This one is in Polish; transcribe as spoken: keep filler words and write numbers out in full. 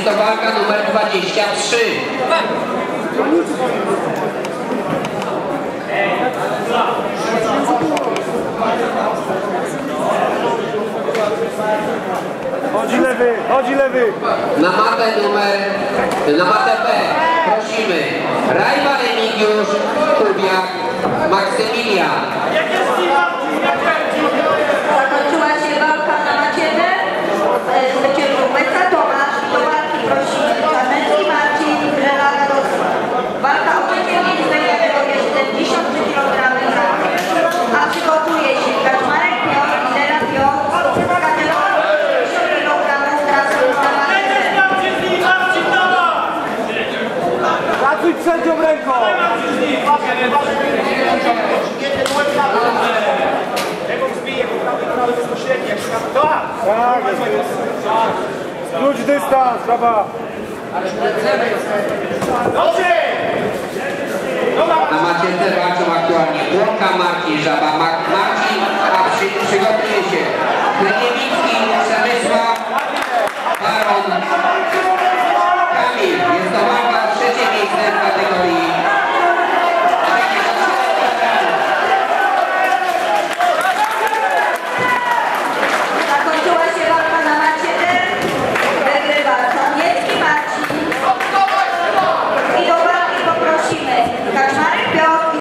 to walka numer dwadzieścia trzy. Chodzi lewy, chodzi lewy. Na matę numer, na matę B prosimy Rajba Remigiusz, Kubiak, Maksymilian. Zakończyła się walka na macie B. Zwyciężył Meca Tomasz. Do walki prosimy Czarnecki Marcin, Żelaga Rosła. Walka o trzecie miejsce w kategorii siedemdziesiąt trzy kilogramy, a przygotuje się Kaczmarek Piotr, Lidera Piotr, w kategorii pięćdziesiąt kilogramów trasy na matę B. Pracuj przednią ręką. Tak, skróć dystans, brawa. Na macie C walczą aktualnie Błonka, Marcin Żaba, Marcin, a przy, przygotuje się